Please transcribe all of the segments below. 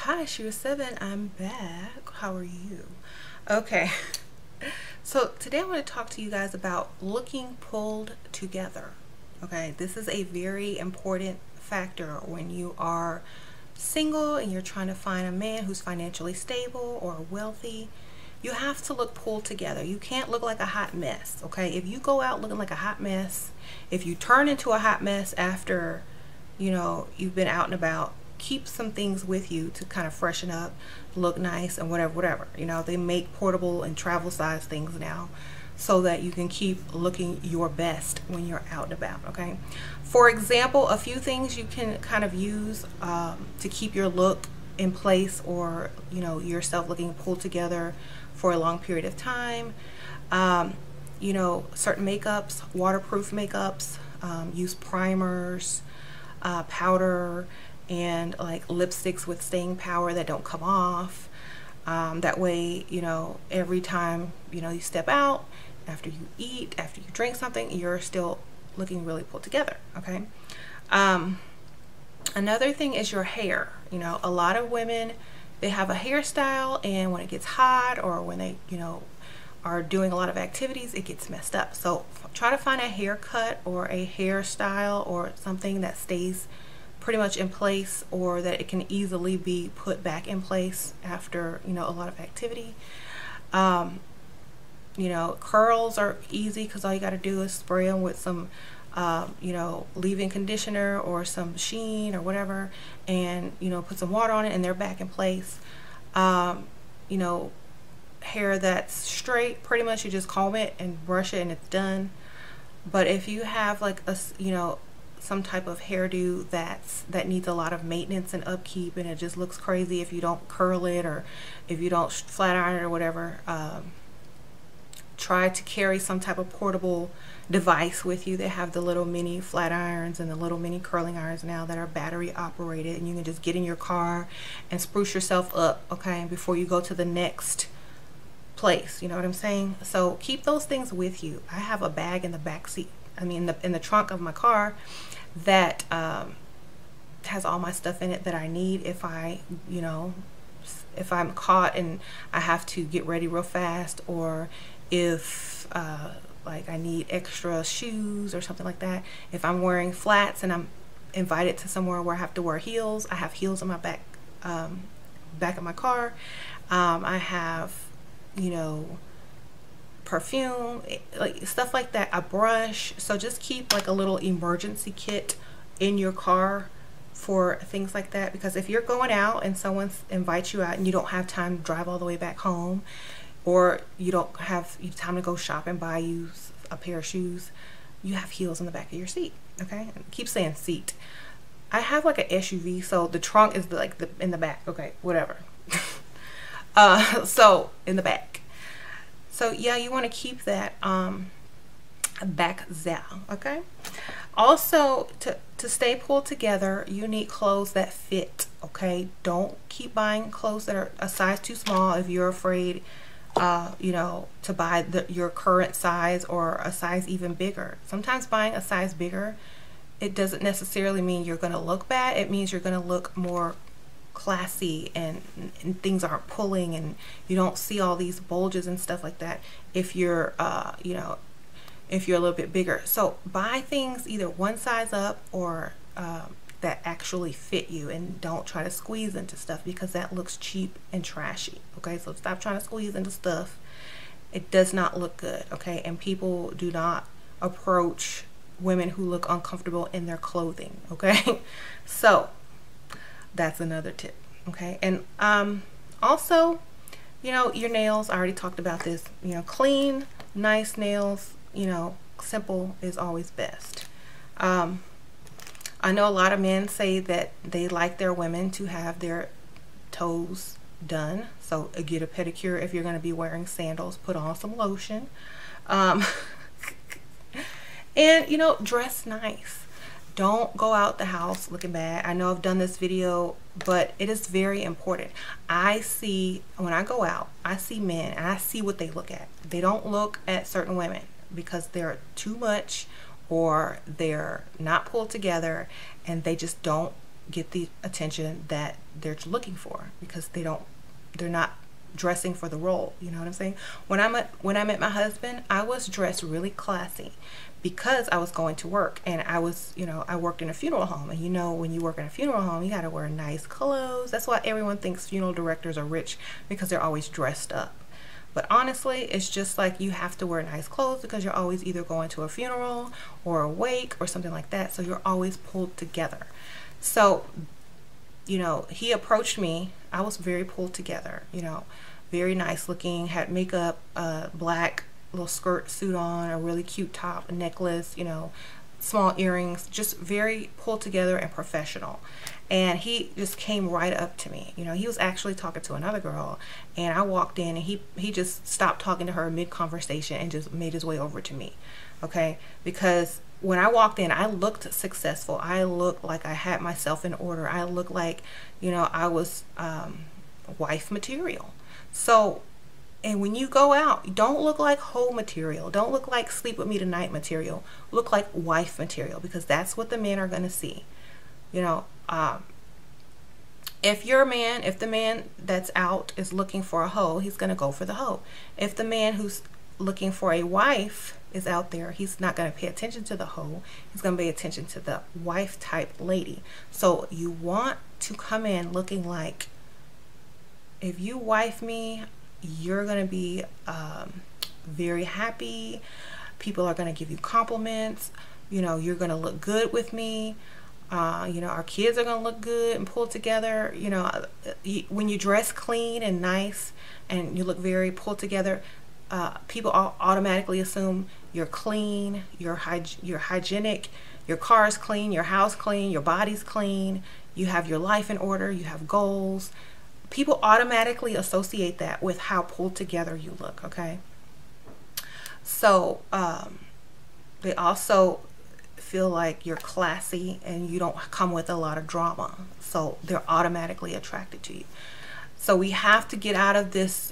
Hi, She Was 7. I'm back. How are you? Okay. So today I want to talk to you guys about looking pulled together. Okay, this is a very important factor when you are single and you're trying to find a man who's financially stable or wealthy. You have to look pulled together. You can't look like a hot mess. Okay, if you go out looking like a hot mess, if you turn into a hot mess after you've been out and about, keep some things with you to kind of freshen up, look nice, and whatever. They make portable and travel size things now so that you can keep looking your best when you're out and about. Okay, for example, a few things you can kind of use to keep your look in place, or yourself looking pulled together for a long period of time. Certain makeups, waterproof makeups, use primers, powder, and like lipsticks with staying power that don't come off. That way, every time you step out, after you eat, after you drink something, you're still looking really pulled together. Okay. Another thing is your hair. A lot of women, they have a hairstyle, and when it gets hot or when they are doing a lot of activities, it gets messed up. So try to find a haircut or a hairstyle or something that stays pretty much in place, or that it can easily be put back in place after a lot of activity. Curls are easy because all you got to do is spray them with some leave-in conditioner or some Sheen or whatever, and put some water on it, and they're back in place. Hair that's straight, pretty much you just comb it and brush it and it's done. But if you have like a some type of hairdo that needs a lot of maintenance and upkeep, and it just looks crazy if you don't curl it or if you don't flat iron it or whatever, try to carry some type of portable device with you. They have the little mini flat irons and the little mini curling irons now that are battery operated, and you can just get in your car and spruce yourself up, okay, before you go to the next place. You know what I'm saying? So keep those things with you. I have a bag in the back seat, in the trunk of my car, that has all my stuff in it that I need if I'm caught and I have to get ready real fast, or if like I need extra shoes or something like that. If I'm wearing flats and I'm invited to somewhere where I have to wear heels, I have heels on my back of my car. I have perfume, like stuff like that, a brush. So just keep like a little emergency kit in your car for things like that, because if you're going out and someone invites you out and you don't have time to drive all the way back home, or you don't have time to go shop and buy you a pair of shoes, you have heels in the back of your seat. Okay, keep saying seat. I have like an SUV, so the trunk is in the back. Okay, whatever. So in the back. So yeah, you want to keep that back there. Okay. Also, to stay pulled together, you need clothes that fit. Okay, don't keep buying clothes that are a size too small if you're afraid to buy your current size, or a size even bigger. Sometimes buying a size bigger, it doesn't necessarily mean you're going to look bad. It means you're going to look more classy, and things aren't pulling, and you don't see all these bulges and stuff like that if you're if you're a little bit bigger. So buy things either one size up, or that actually fit you, and don't try to squeeze into stuff, because that looks cheap and trashy. Okay, so stop trying to squeeze into stuff. It does not look good. Okay, and people do not approach women who look uncomfortable in their clothing. Okay, so that's another tip. Okay, and also, your nails, I already talked about this. Clean, nice nails, simple is always best. I know a lot of men say that they like their women to have their toes done, so get a pedicure. If you're going to be wearing sandals, put on some lotion, and dress nice. Don't go out the house looking bad. I know I've done this video, but it is very important. When I go out, I see men, and I see what they look at. They don't look at certain women because they're too much, or they're not pulled together, and they just don't get the attention that they're looking for, because they're not dressing for the role. You know what I'm saying? When I met my husband, I was dressed really classy because I was going to work, and I was, I worked in a funeral home, and when you work in a funeral home, you got to wear nice clothes. That's why everyone thinks funeral directors are rich, because they're always dressed up. But honestly, it's just like you have to wear nice clothes because you're always either going to a funeral or a wake or something like that. So you're always pulled together. So, he approached me. I was very pulled together, very nice looking, had makeup, black little skirt, suit on, a really cute top, a necklace, small earrings, just very pulled together and professional. And he just came right up to me. He was actually talking to another girl, and I walked in, and he just stopped talking to her mid-conversation and just made his way over to me. Okay? Because when I walked in, I looked successful. I looked like I had myself in order. I looked like, I was wife material. So, and when you go out, don't look like hoe material. Don't look like sleep with me tonight material. Look like wife material, because that's what the men are going to see. If the man that's out is looking for a hoe, he's going to go for the hoe. If the man who's looking for a wife is out there, he's not going to pay attention to the hoe. He's going to pay attention to the wife type lady. So you want to come in looking like, if you wife me, you're going to be very happy. People are going to give you compliments. You're going to look good with me. Our kids are going to look good and pulled together. When you dress clean and nice and you look very pulled together, people automatically assume you're clean, you're hygienic, your car's clean, your house clean, your body's clean, you have your life in order, you have goals. People automatically associate that with how pulled together you look, okay? So they also feel like you're classy and you don't come with a lot of drama, so they're automatically attracted to you. So we have to get out of this,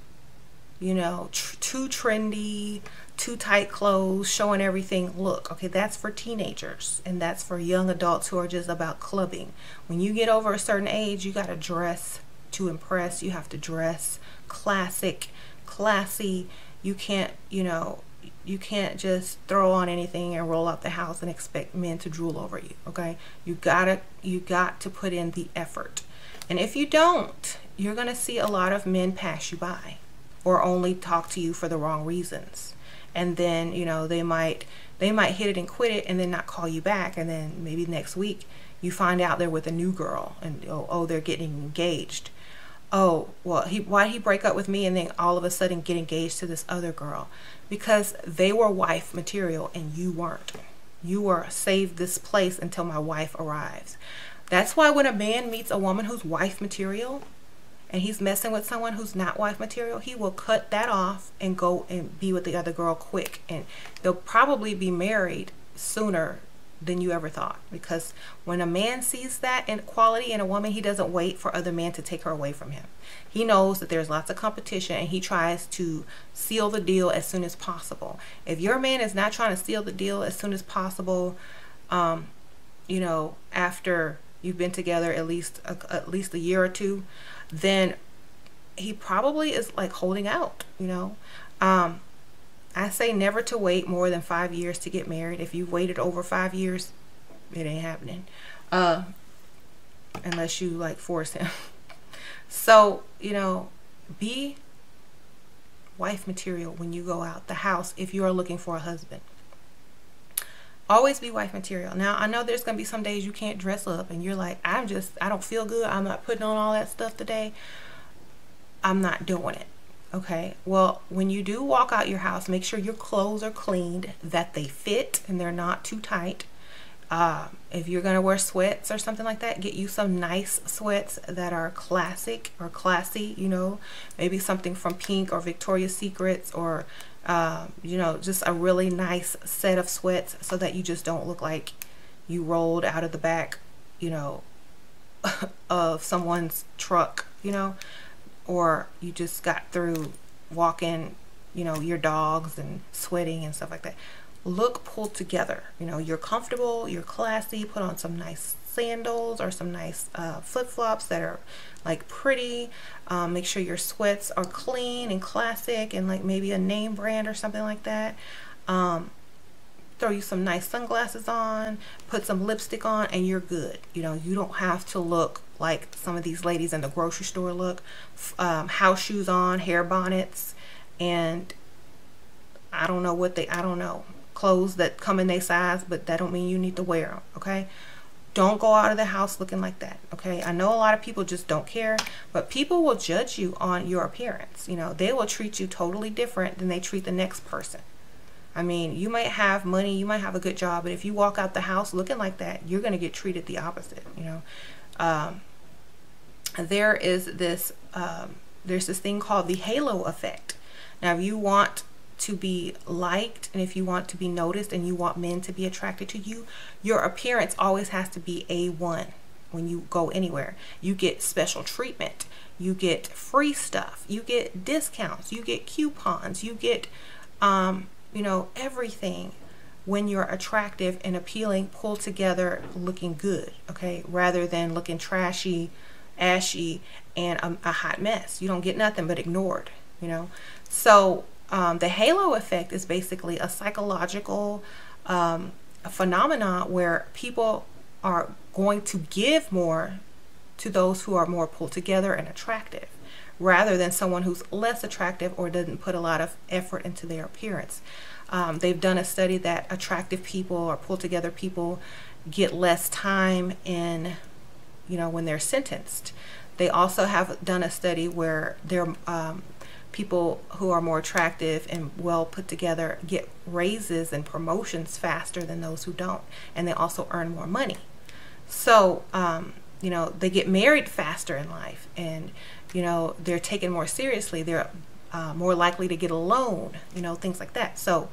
too trendy, too tight clothes, showing everything. Look, okay, that's for teenagers, and that's for young adults who are just about clubbing. When you get over a certain age, you got to dress to impress. You have to dress classy. You can't, you can't just throw on anything and roll out the house and expect men to drool over you, okay? You got to put in the effort. And if you don't, you're going to see a lot of men pass you by or only talk to you for the wrong reasons. And then, they might hit it and quit it and then not call you back, and then maybe next week you find out they're with a new girl, and oh, they're getting engaged. Oh, well, why'd he break up with me and then all of a sudden get engaged to this other girl? Because they were wife material and you weren't. You were save this place until my wife arrives. That's why when a man meets a woman who's wife material and he's messing with someone who's not wife material, he will cut that off and go and be with the other girl quick. And they'll probably be married sooner than you ever thought, because when a man sees that quality in a woman, he doesn't wait for other men to take her away from him. He knows that there's lots of competition, and he tries to seal the deal as soon as possible. If your man is not trying to seal the deal as soon as possible, after you've been together at least a year or two, then he probably is like holding out. I say never to wait more than 5 years to get married. If you've waited over 5 years, it ain't happening. Unless you like force him. So, be wife material when you go out the house if you are looking for a husband. Always be wife material. Now, I know there's going to be some days you can't dress up and you're like, I don't feel good. I'm not putting on all that stuff today. I'm not doing it. Okay, well, when you do walk out your house, make sure your clothes are cleaned, that they fit and they're not too tight. If you're going to wear sweats or something like that, get you some nice sweats that are classic or classy, maybe something from Pink or Victoria's Secrets, or, just a really nice set of sweats so that you just don't look like you rolled out of the back, of someone's truck, or you just got through walking, your dogs and sweating and stuff like that. Look pulled together. You're comfortable, you're classy, put on some nice sandals or some nice flip-flops that are like pretty. Make sure your sweats are clean and classic and like maybe a name brand or something like that. Throw you some nice sunglasses on, put some lipstick on, and you're good. You know, you don't have to look like some of these ladies in the grocery store look. House shoes on, hair bonnets, and I don't know, clothes that come in their size, but that don't mean you need to wear them, okay? Don't go out of the house looking like that, okay? I know a lot of people just don't care, but people will judge you on your appearance. You know, they will treat you totally different than they treat the next person. I mean, you might have money, you might have a good job, but if you walk out the house looking like that, you're going to get treated the opposite, you know. There's this thing called the halo effect. Now, if you want to be liked and if you want to be noticed and you want men to be attracted to you, your appearance always has to be A1 when you go anywhere. You get special treatment, you get free stuff, you get discounts, you get coupons, you get you know, everything when you're attractive and appealing, pulled together, looking good, okay, rather than looking trashy, ashy, and a hot mess. You don't get nothing but ignored, you know. So the halo effect is basically a psychological phenomenon where people are going to give more to those who are more pulled together and attractive, rather than someone who's less attractive or doesn't put a lot of effort into their appearance. They've done a study that attractive people or pulled together people get less time in, you know, when they're sentenced. They also have done a study where they're people who are more attractive and well put together get raises and promotions faster than those who don't, and they also earn more money. So you know, they get married faster in life, and you know, they're taken more seriously. They're more likely to get a loan, you know, things like that. So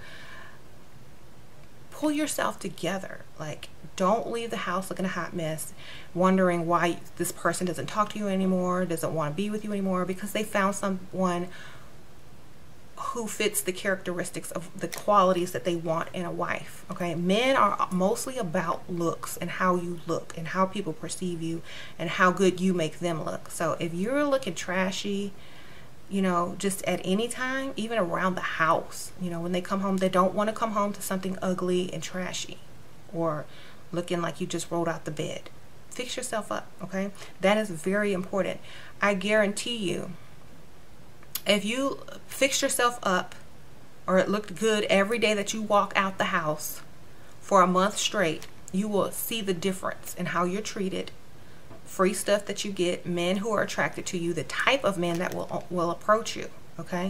pull yourself together. Like, don't leave the house looking a hot mess, wondering why this person doesn't talk to you anymore, doesn't want to be with you anymore, because they found someone who fits the characteristics of the qualities that they want in a wife. Okay, men are mostly about looks and how you look and how people perceive you and how good you make them look. So if you're looking trashy, you know, just at any time, even around the house, you know, when they come home, they don't want to come home to something ugly and trashy or looking like you just rolled out the bed. Fix yourself up, okay? That is very important. I guarantee you, if you fix yourself up or it looked good every day that you walk out the house for a month straight, you will see the difference in how you're treated, free stuff that you get, men who are attracted to you, the type of men that will approach you, okay?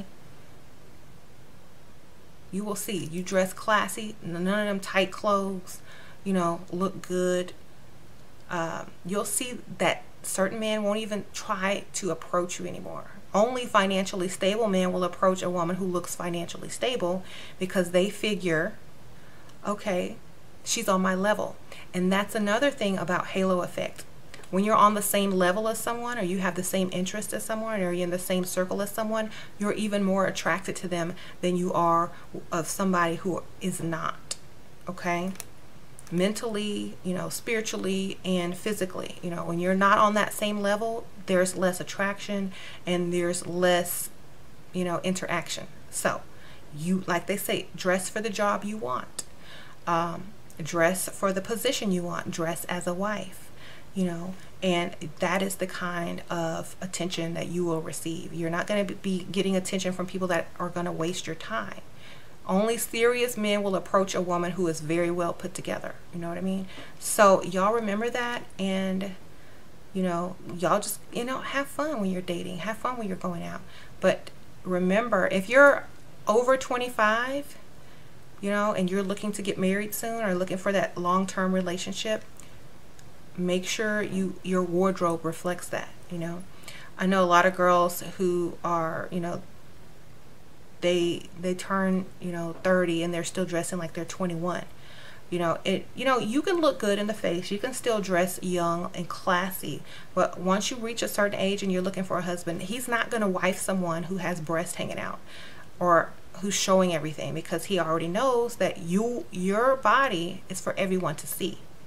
You will see. You dress classy, none of them tight clothes, you know, look good. You'll see that certain men won't even try to approach you anymore. Only financially stable men will approach a woman who looks financially stable because they figure, okay, she's on my level. And that's another thing about halo effect. When you're on the same level as someone, or you have the same interest as someone, or you're in the same circle as someone, you're even more attracted to them than you are of somebody who is not, okay? Mentally, you know, spiritually, and physically. You know, when you're not on that same level, there's less attraction and there's less, you know, interaction. So you, like they say, dress for the job you want, dress for the position you want, dress as a wife, you know, and that is the kind of attention that you will receive. You're not going to be getting attention from people that are going to waste your time. Only serious men will approach a woman who is very well put together. You know what I mean? So y'all remember that, and you know, y'all just, you know, have fun when you're dating, have fun when you're going out. But remember, if you're over 25, you know, and you're looking to get married soon or looking for that long-term relationship, make sure your wardrobe reflects that, you know. I know a lot of girls who are, you know, they turn, you know, 30 and they're still dressing like they're 21. You know, you can look good in the face, you can still dress young and classy, but once you reach a certain age and you're looking for a husband, he's not going to wife someone who has breasts hanging out or who's showing everything, because he already knows that your body is for everyone to see.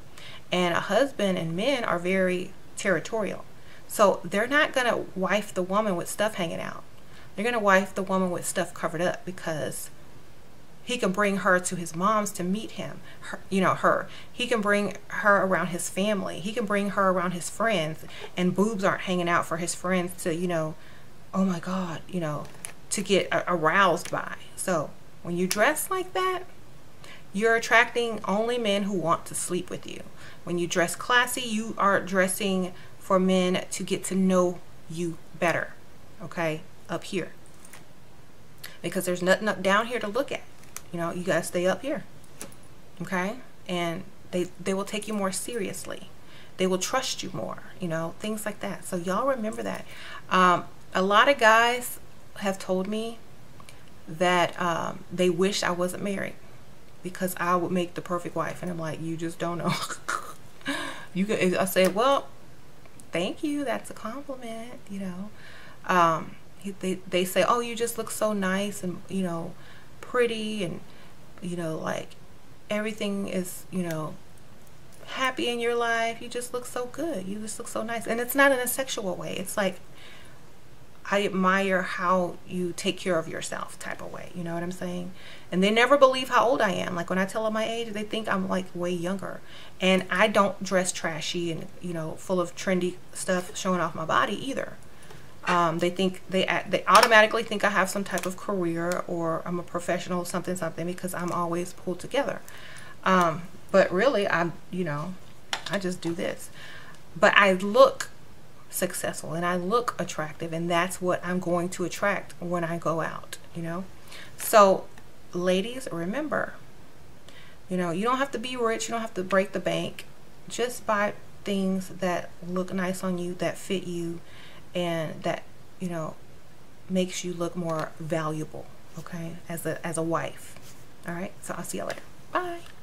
And a husband and men are very territorial. So they're not going to wife the woman with stuff hanging out. They're going to wife the woman with stuff covered up because he can bring her to his mom's to meet him, her. He can bring her around his family. He can bring her around his friends, and boobs aren't hanging out for his friends to, oh my God, to get aroused by. So when you dress like that, you're attracting only men who want to sleep with you. When you dress classy, you are dressing for men to get to know you better, okay, up here. Because there's nothing up down here to look at. You gotta stay up here, okay? And they will take you more seriously. They will trust you more, things like that. So y'all remember that. A lot of guys have told me that they wish I wasn't married because I would make the perfect wife. And I'm like, you just don't know. I said, well, thank you. That's a compliment, They say, oh, you just look so nice and, pretty, and, like everything is, happy in your life. You just look so good. You just look so nice. And it's not in a sexual way. It's like, I admire how you take care of yourself type of way. You know what I'm saying? And they never believe how old I am. Like when I tell them my age, they think I'm like way younger. And I don't dress trashy and, full of trendy stuff showing off my body either. They think they automatically think I have some type of career or I'm a professional something because I'm always pulled together. But really I just do this. But I look successful and I look attractive, and that's what I'm going to attract when I go out, So ladies, remember, you don't have to be rich, you don't have to break the bank. Just buy things that look nice on you, that fit you, and that makes you look more valuable, okay, as a wife. All right, so I'll see you later. Bye.